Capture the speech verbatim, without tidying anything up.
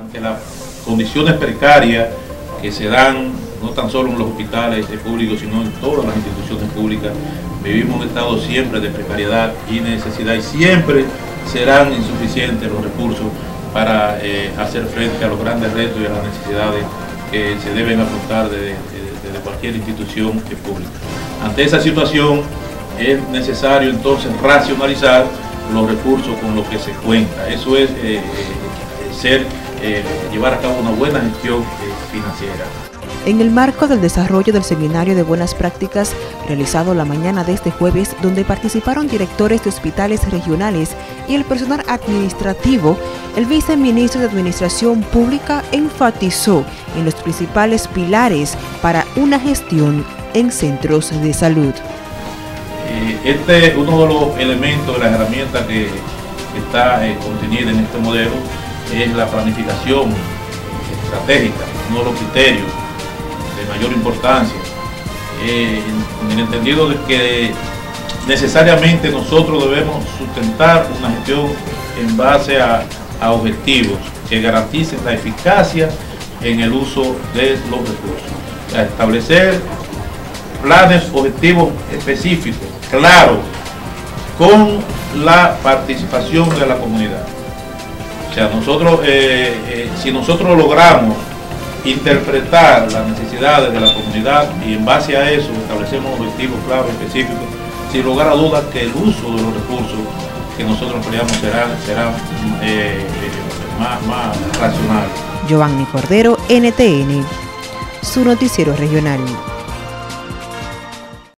ante las condiciones precarias que se dan no tan solo en los hospitales públicos, sino en todas las instituciones públicas. Vivimos un estado siempre de precariedad y necesidad, y siempre serán insuficientes los recursos para eh, hacer frente a los grandes retos y a las necesidades que se deben afrontar desde, desde cualquier institución pública. Ante esa situación es necesario entonces racionalizar los recursos con los que se cuenta. Eso es eh, ser, eh, llevar a cabo una buena gestión eh, financiera. En el marco del desarrollo del Seminario de Buenas Prácticas, realizado la mañana de este jueves, donde participaron directores de hospitales regionales y el personal administrativo, el viceministro de Administración Pública enfatizó en los principales pilares para una gestión en centros de salud. Este es uno de los elementos, de las herramientas que, que está eh, contenida en este modelo, es la planificación estratégica, uno de los criterios de mayor importancia, eh, en, en el entendido de que necesariamente nosotros debemos sustentar una gestión en base a, a objetivos que garanticen la eficacia en el uso de los recursos. O sea, establecer planes objetivos específicos, claros, con la participación de la comunidad. O sea, nosotros, eh, eh, si nosotros logramos interpretar las necesidades de la comunidad y en base a eso establecemos objetivos claros, específicos, sin lugar a dudas que el uso de los recursos que nosotros empleamos será, será eh, más, más racional. Giovanni Cordero, N T N, su noticiero regional.